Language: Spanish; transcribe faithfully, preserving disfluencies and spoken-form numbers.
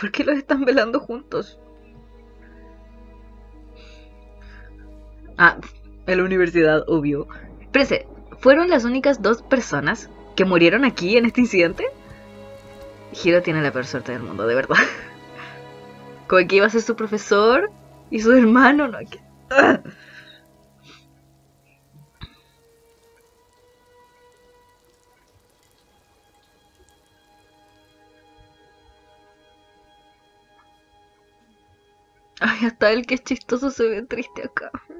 ¿Por qué los están velando juntos? Ah, en la universidad, obvio. Espérense, ¿fueron las únicas dos personas que murieron aquí en este incidente? Hiro tiene la peor suerte del mundo, de verdad. Como que iba a ser su profesor y su hermano, ¿no? Que... ¡Ah! Ay, hasta el que es chistoso se ve triste acá.